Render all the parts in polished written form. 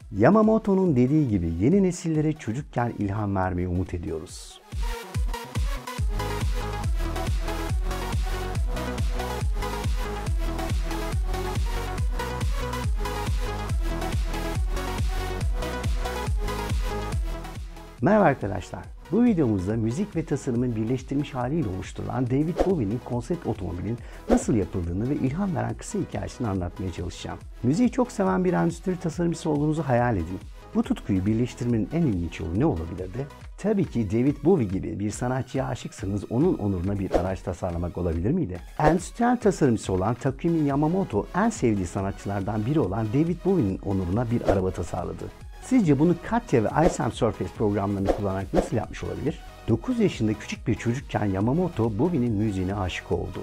Yamamoto'nun dediği gibi yeni nesillere çocukken ilham vermeyi umut ediyoruz. Merhaba arkadaşlar. Bu videomuzda müzik ve tasarımın birleştirilmiş haliyle oluşturulan David Bowie'nin konsept otomobilin nasıl yapıldığını ve ilham veren kısa hikayesini anlatmaya çalışacağım. Müziği çok seven bir endüstri tasarımcısı olduğunuzu hayal edin. Bu tutkuyu birleştirmenin en ilginç yolu ne olabilirdi? Tabii ki David Bowie gibi bir sanatçıya aşıksanız onun onuruna bir araç tasarlamak olabilir miydi? Endüstriyel tasarımcısı olan Takumi Yamamoto en sevdiği sanatçılardan biri olan David Bowie'nin onuruna bir araba tasarladı. Sizce bunu Katya ve Ice and Surface programlarını kullanarak nasıl yapmış olabilir? 9 yaşında küçük bir çocukken Yamamoto Bowie'nin müziğine aşık oldu.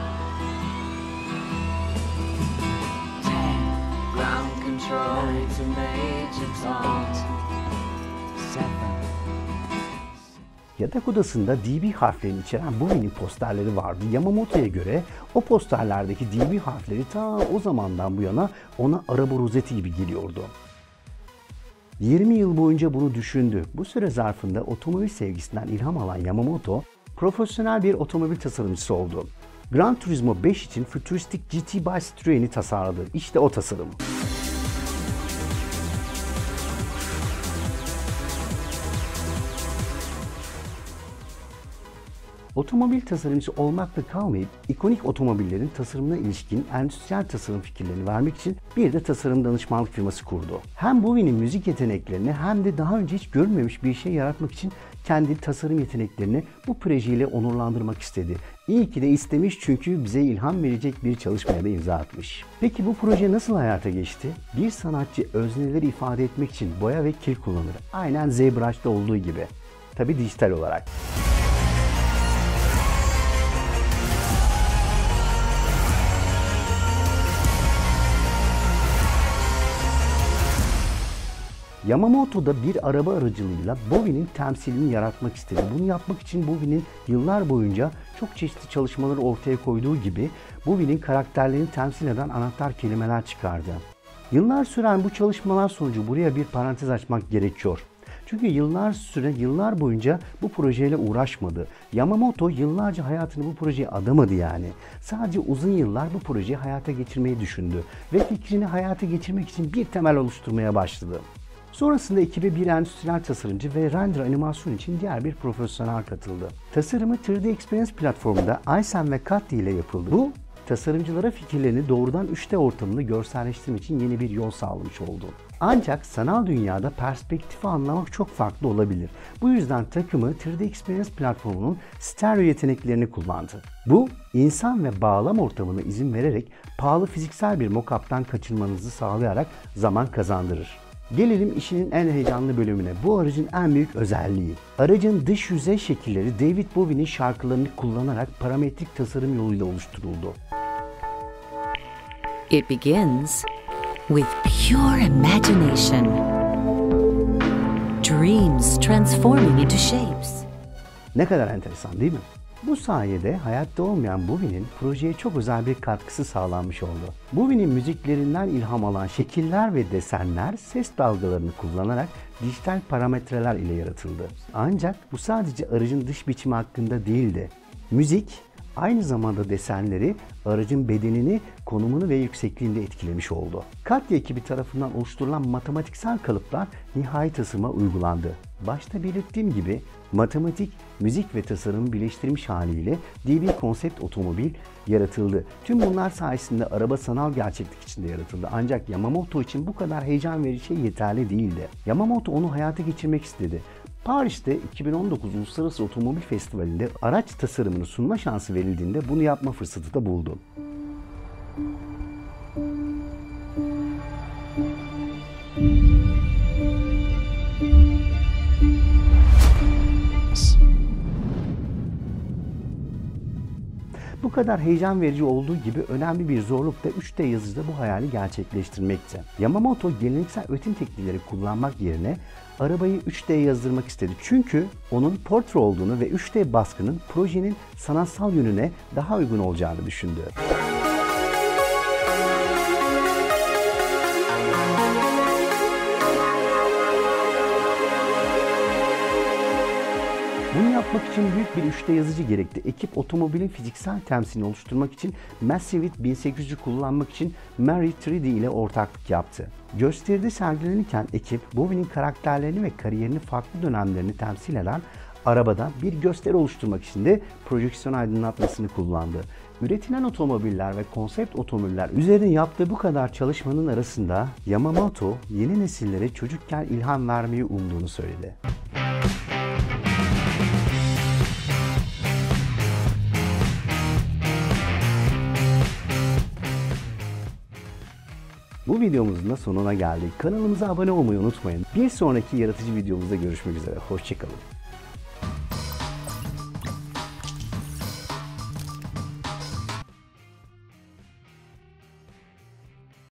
Yatak odasında DB harflerini içeren Bowie'nin posterleri vardı. Yamamoto'ya göre o posterlerdeki DB harfleri ta o zamandan bu yana ona araba rozeti gibi geliyordu. 20 yıl boyunca bunu düşündü. Bu süre zarfında otomobil sevgisinden ilham alan Yamamoto, profesyonel bir otomobil tasarımcısı oldu. Gran Turismo 5 için fütüristik GT by Citroen'i tasarladı. İşte o tasarım. Otomobil tasarımcısı olmakla kalmayıp ikonik otomobillerin tasarımına ilişkin endüstriyel tasarım fikirlerini vermek için bir de tasarım danışmanlık firması kurdu. Hem Bowie'nin müzik yeteneklerini hem de daha önce hiç görülmemiş bir şey yaratmak için kendi tasarım yeteneklerini bu projeyle onurlandırmak istedi. İyi ki de istemiş çünkü bize ilham verecek bir çalışmaya da imza atmış. Peki bu proje nasıl hayata geçti? Bir sanatçı özneleri ifade etmek için boya ve kil kullanır. Aynen ZBrush'ta olduğu gibi. Tabii dijital olarak. Yamamoto da bir araba aracılığıyla Bowie'nin temsilini yaratmak istedi. Bunu yapmak için Bowie'nin yıllar boyunca çok çeşitli çalışmaları ortaya koyduğu gibi Bowie'nin karakterlerini temsil eden anahtar kelimeler çıkardı. Yıllar süren bu çalışmalar sonucu buraya bir parantez açmak gerekiyor. Çünkü yıllar boyunca bu projeyle uğraşmadı. Yamamoto yıllarca hayatını bu projeye adamadı yani. Sadece uzun yıllar bu projeyi hayata geçirmeyi düşündü ve fikrini hayata geçirmek için bir temel oluşturmaya başladı. Sonrasında ekibe bir endüstriyel tasarımcı ve render animasyon için diğer bir profesyonel katıldı. Tasarımı 3D Experience platformunda Aysen ve Katya ile yapıldı. Bu, tasarımcılara fikirlerini doğrudan 3D ortamında görselleştirmek için yeni bir yol sağlamış oldu. Ancak sanal dünyada perspektifi anlamak çok farklı olabilir. Bu yüzden takımı 3D Experience platformunun stereo yeteneklerini kullandı. Bu, insan ve bağlam ortamına izin vererek pahalı fiziksel bir mock-up'tan kaçınmanızı sağlayarak zaman kazandırır. Gelelim işinin en heyecanlı bölümüne. Bu aracın en büyük özelliği. Aracın dış yüzey şekilleri David Bowie'nin şarkılarını kullanarak parametrik tasarım yoluyla oluşturuldu. It begins with pure imagination. Dreams transforming into shapes. Ne kadar enteresan değil mi? Bu sayede hayatta olmayan Bowie'nin projeye çok özel bir katkısı sağlanmış oldu. Bowie'nin müziklerinden ilham alan şekiller ve desenler ses dalgalarını kullanarak dijital parametreler ile yaratıldı. Ancak bu sadece aracın dış biçimi hakkında değildi. Müzik aynı zamanda desenleri, aracın bedenini, konumunu ve yüksekliğini de etkilemiş oldu. Katya ekibi tarafından oluşturulan matematiksel kalıplar nihai tasarıma uygulandı. Başta belirttiğim gibi matematik, müzik ve tasarımı birleştirmiş haliyle DB konsept otomobil yaratıldı. Tüm bunlar sayesinde araba sanal gerçeklik içinde yaratıldı. Ancak Yamamoto için bu kadar heyecan verici şey yeterli değildi. Yamamoto onu hayata geçirmek istedi. Paris'te 2019 Uluslararası Otomobil Festivali'nde araç tasarımını sunma şansı verildiğinde bunu yapma fırsatı da buldu. Bu kadar heyecan verici olduğu gibi önemli bir zorluk da 3D yazıcıda bu hayali gerçekleştirmekti. Yamamoto geleneksel üretim teknikleri kullanmak yerine arabayı 3D yazdırmak istedi. Çünkü onun portre olduğunu ve 3D baskının projenin sanatsal yönüne daha uygun olacağını düşündü. yapmak için büyük bir 3D yazıcı gerekti. Ekip otomobilin fiziksel temsilini oluşturmak için Massivit 1800'ü kullanmak için Mari 3D ile ortaklık yaptı. Gösteride sergilenirken ekip Bowie'nin karakterlerini ve kariyerinin farklı dönemlerini temsil eden arabada bir gösteri oluşturmak için de projeksiyon aydınlatmasını kullandı. Üretilen otomobiller ve konsept otomobiller üzerine yaptığı bu kadar çalışmanın arasında Yamamoto yeni nesillere çocukken ilham vermeyi umduğunu söyledi. Bu videomuzun da sonuna geldik. Kanalımıza abone olmayı unutmayın. Bir sonraki yaratıcı videomuzda görüşmek üzere. Hoşça kalın.